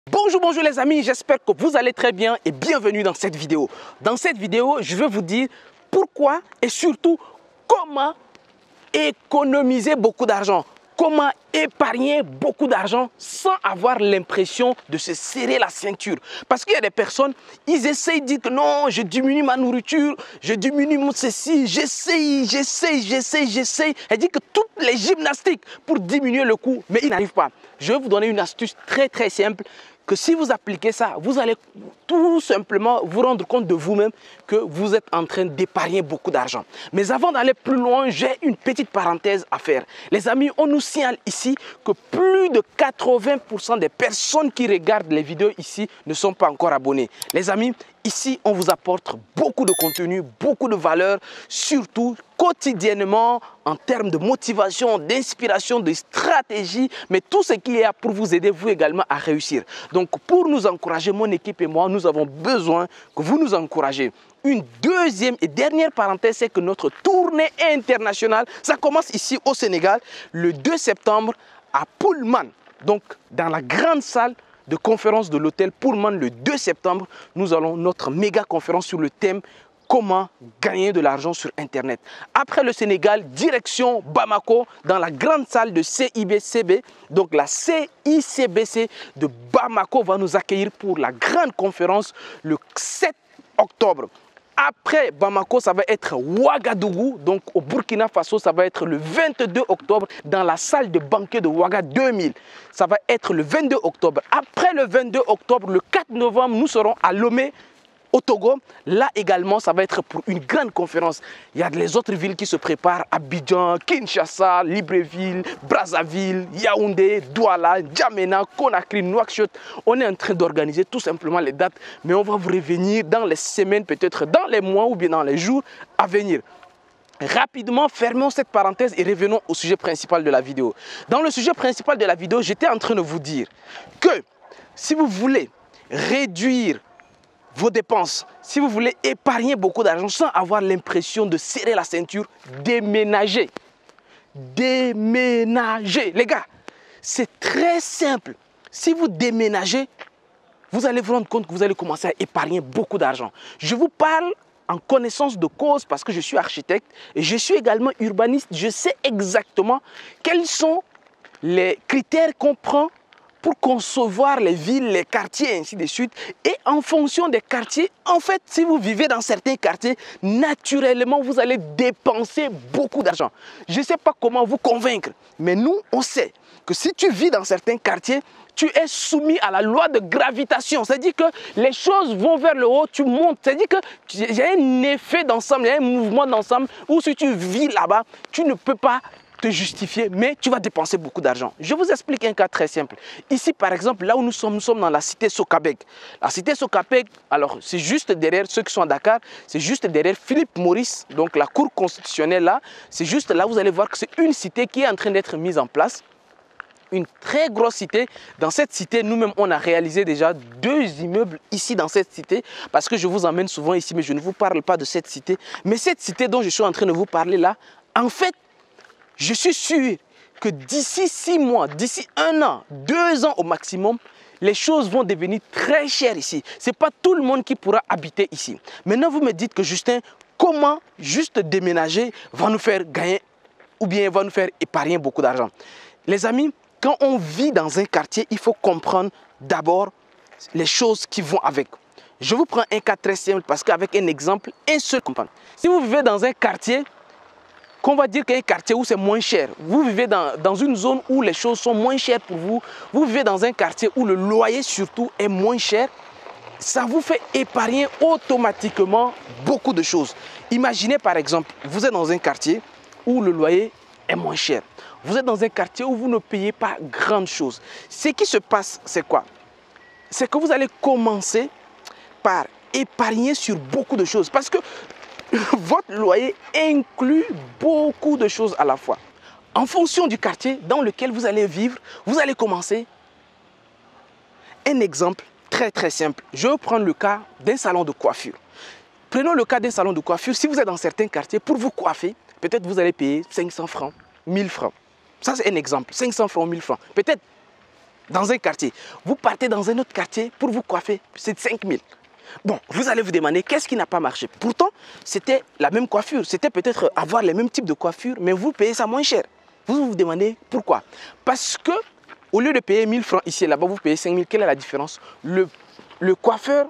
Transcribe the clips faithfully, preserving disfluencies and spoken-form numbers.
Bonjour, bonjour les amis, j'espère que vous allez très bien et bienvenue dans cette vidéo. Dans cette vidéo, je vais vous dire pourquoi et surtout comment économiser beaucoup d'argent. Comment épargner beaucoup d'argent sans avoir l'impression de se serrer la ceinture. Parce qu'il y a des personnes, ils essayent de dire que non, je diminue ma nourriture, je diminue mon ceci, j'essaye, j'essaye, j'essaye, j'essaye. Elle dit que toutes les gymnastiques pour diminuer le coût, mais ils n'arrivent pas. Je vais vous donner une astuce très très simple que si vous appliquez ça, vous allez tout simplement vous rendre compte de vous-même que vous êtes en train d'épargner beaucoup d'argent. Mais avant d'aller plus loin, j'ai une petite parenthèse à faire. Les amis, on nous signale ici que plus de quatre-vingts pour cent des personnes qui regardent les vidéos ici ne sont pas encore abonnées. Les amis, ici, on vous apporte beaucoup de contenu, beaucoup de valeur, surtout quotidiennement en termes de motivation, d'inspiration, de stratégie, mais tout ce qui est là pour vous aider, vous également, à réussir. Donc, pour nous encourager, mon équipe et moi, nous avons besoin que vous nous encouragez. Une deuxième et dernière parenthèse, c'est que notre tournée internationale, ça commence ici au Sénégal, le deux septembre à Pullman, donc dans la grande salle de conférence de l'hôtel Pullman. Le deux septembre, nous allons notre méga conférence sur le thème comment gagner de l'argent sur Internet. Après le Sénégal, direction Bamako, dans la grande salle de C I B C B. Donc la C I C B C de Bamako va nous accueillir pour la grande conférence le sept octobre. Après Bamako, ça va être Ouagadougou, donc au Burkina Faso, ça va être le vingt-deux octobre dans la salle de banquet de Ouaga deux mille. Ça va être le vingt-deux octobre. Après le vingt-deux octobre, le quatre novembre, nous serons à Lomé, au Togo. Là également, ça va être pour une grande conférence. Il y a les autres villes qui se préparent: Abidjan, Kinshasa, Libreville, Brazzaville, Yaoundé, Douala, N'Djamena, Conakry, Nouakchott. On est en train d'organiser tout simplement les dates, mais on va vous revenir dans les semaines, peut-être dans les mois ou bien dans les jours à venir. Rapidement, fermons cette parenthèse et revenons au sujet principal de la vidéo. Dans le sujet principal de la vidéo, j'étais en train de vous dire que si vous voulez réduire vos dépenses, si vous voulez épargner beaucoup d'argent sans avoir l'impression de serrer la ceinture, déménagez. Déménagez. Les gars, c'est très simple. Si vous déménagez, vous allez vous rendre compte que vous allez commencer à épargner beaucoup d'argent. Je vous parle en connaissance de cause parce que je suis architecte et je suis également urbaniste. Je sais exactement quels sont les critères qu'on prend pour concevoir les villes, les quartiers, ainsi de suite. Et en fonction des quartiers, en fait, si vous vivez dans certains quartiers, naturellement, vous allez dépenser beaucoup d'argent. Je ne sais pas comment vous convaincre, mais nous, on sait que si tu vis dans certains quartiers, tu es soumis à la loi de gravitation. C'est-à-dire que les choses vont vers le haut, tu montes. C'est-à-dire qu'il y a un effet d'ensemble, il y a un mouvement d'ensemble où si tu vis là-bas, tu ne peux pas te justifier, mais tu vas dépenser beaucoup d'argent. Je vous explique un cas très simple. Ici, par exemple, là où nous sommes, nous sommes dans la cité Sokabeg. La cité Sokabeg, alors c'est juste derrière ceux qui sont à Dakar, c'est juste derrière Philippe Maurice, donc la cour constitutionnelle là. C'est juste là, vous allez voir que c'est une cité qui est en train d'être mise en place. Une très grosse cité. Dans cette cité, nous-mêmes, on a réalisé déjà deux immeubles ici dans cette cité, parce que je vous emmène souvent ici, mais je ne vous parle pas de cette cité. Mais cette cité dont je suis en train de vous parler là, en fait, je suis sûr que d'ici six mois, d'ici un an, deux ans au maximum, les choses vont devenir très chères ici. Ce n'est pas tout le monde qui pourra habiter ici. Maintenant, vous me dites que Justin, comment juste déménager va nous faire gagner ou bien va nous faire épargner beaucoup d'argent? Les amis, quand on vit dans un quartier, il faut comprendre d'abord les choses qui vont avec. Je vous prends un cas très simple parce qu'avec un exemple, un seul comprendre. Si vous vivez dans un quartier, qu'on va dire qu'il y a un quartier où c'est moins cher, vous vivez dans, dans une zone où les choses sont moins chères pour vous, vous vivez dans un quartier où le loyer surtout est moins cher, ça vous fait épargner automatiquement beaucoup de choses. Imaginez par exemple, vous êtes dans un quartier où le loyer est moins cher. Vous êtes dans un quartier où vous ne payez pas grande chose. Ce qui se passe, c'est quoi? C'est que vous allez commencer par épargner sur beaucoup de choses. Parce que votre loyer inclut beaucoup de choses à la fois. En fonction du quartier dans lequel vous allez vivre, vous allez commencer. Un exemple très très simple. Je vais prendre le cas d'un salon de coiffure. Prenons le cas d'un salon de coiffure. Si vous êtes dans certains quartiers, pour vous coiffer, peut-être vous allez payer cinq cents francs, mille francs. Ça c'est un exemple. cinq cents francs, mille francs. Peut-être dans un quartier. Vous partez dans un autre quartier pour vous coiffer, c'est cinq mille. Bon, vous allez vous demander qu'est-ce qui n'a pas marché. Pourtant, c'était la même coiffure. C'était peut-être avoir les mêmes types de coiffure, mais vous payez ça moins cher. Vous vous demandez pourquoi. Parce que au lieu de payer mille francs ici et là-bas, vous payez cinq mille. Quelle est la différence? le, le coiffeur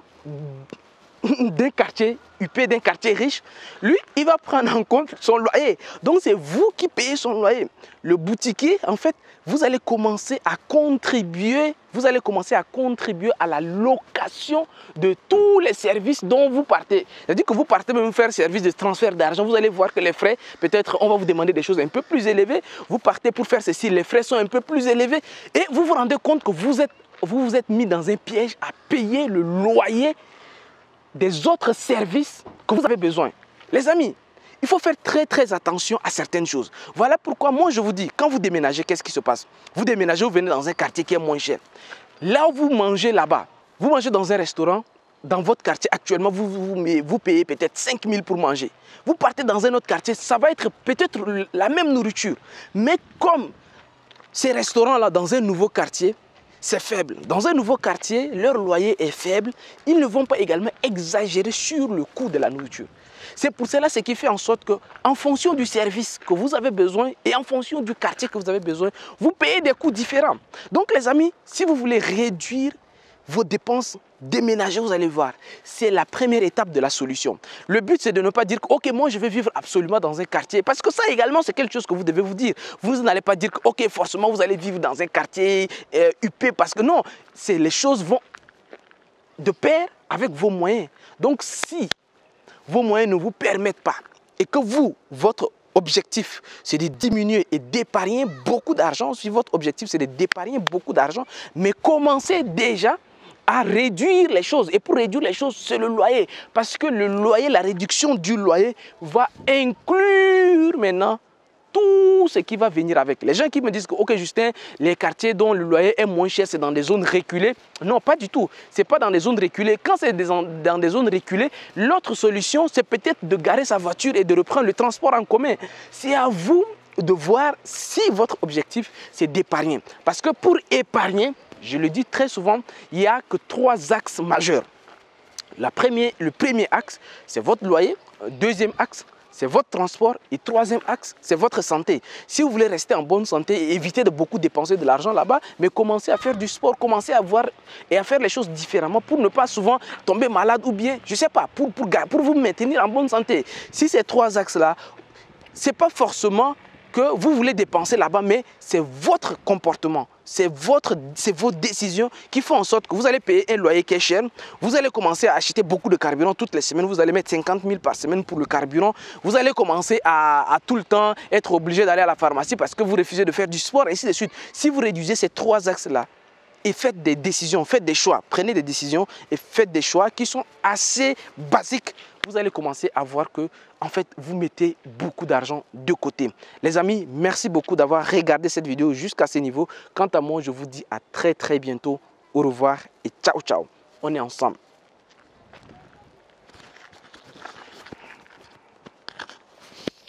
d'un quartier huppé, d'un quartier riche, lui, il va prendre en compte son loyer. Donc, c'est vous qui payez son loyer. Le boutiquier, en fait, vous allez commencer à contribuer, vous allez commencer à contribuer à la location de tous les services dont vous partez. C'est-à-dire que vous partez même faire service de transfert d'argent, vous allez voir que les frais, peut-être on va vous demander des choses un peu plus élevées. Vous partez pour faire ceci, les frais sont un peu plus élevés et vous vous rendez compte que vous êtes, vous vous êtes mis dans un piège à payer le loyer des autres services que vous avez besoin. Les amis, il faut faire très très attention à certaines choses. Voilà pourquoi moi je vous dis, quand vous déménagez, qu'est-ce qui se passe? Vous déménagez, vous venez dans un quartier qui est moins cher. Là où vous mangez là-bas, vous mangez dans un restaurant, dans votre quartier actuellement, vous, vous, vous payez peut-être cinq mille pour manger. Vous partez dans un autre quartier, ça va être peut-être la même nourriture. Mais comme ces restaurants-là dans un nouveau quartier, c'est faible. Dans un nouveau quartier, leur loyer est faible. Ils ne vont pas également exagérer sur le coût de la nourriture. C'est pour cela ce qui fait en sorte que, en fonction du service que vous avez besoin et en fonction du quartier que vous avez besoin, vous payez des coûts différents. Donc les amis, si vous voulez réduire vos dépenses, déménager, vous allez voir, c'est la première étape de la solution. Le but, c'est de ne pas dire que, ok, moi, je vais vivre absolument dans un quartier. Parce que ça également, c'est quelque chose que vous devez vous dire. Vous n'allez pas dire que, ok, forcément, vous allez vivre dans un quartier euh, huppé. Parce que non, les choses vont de pair avec vos moyens. Donc, si vos moyens ne vous permettent pas et que vous, votre objectif, c'est de diminuer et d'épargner beaucoup d'argent, si votre objectif, c'est d'épargner beaucoup d'argent, mais commencez déjà à réduire les choses. Et pour réduire les choses, c'est le loyer. Parce que le loyer, la réduction du loyer va inclure maintenant tout ce qui va venir avec. Les gens qui me disent que, ok Justin, les quartiers dont le loyer est moins cher, c'est dans des zones reculées. Non, pas du tout. Ce n'est pas dans des zones reculées. Quand c'est dans des zones reculées, l'autre solution, c'est peut-être de garer sa voiture et de reprendre le transport en commun. C'est à vous de voir si votre objectif, c'est d'épargner. Parce que pour épargner, je le dis très souvent, il n'y a que trois axes majeurs. La première, le premier axe, c'est votre loyer. Deuxième axe, c'est votre transport. Et troisième axe, c'est votre santé. Si vous voulez rester en bonne santé et éviter de beaucoup dépenser de l'argent là-bas, mais commencez à faire du sport, commencez à voir et à faire les choses différemment pour ne pas souvent tomber malade ou bien, je ne sais pas, pour, pour, pour vous maintenir en bonne santé. Si ces trois axes-là, ce n'est pas forcément que vous voulez dépenser là-bas, mais c'est votre comportement, c'est votre, c'est vos décisions qui font en sorte que vous allez payer un loyer qui est cher, vous allez commencer à acheter beaucoup de carburant toutes les semaines, vous allez mettre cinquante mille par semaine pour le carburant, vous allez commencer à, à tout le temps être obligé d'aller à la pharmacie parce que vous refusez de faire du sport, et ainsi de suite. Si vous réduisez ces trois axes-là, et faites des décisions, faites des choix, prenez des décisions et faites des choix qui sont assez basiques, vous allez commencer à voir que, en fait, vous mettez beaucoup d'argent de côté. Les amis, merci beaucoup d'avoir regardé cette vidéo jusqu'à ce niveau. Quant à moi, je vous dis à très très bientôt. Au revoir et ciao ciao. On est ensemble.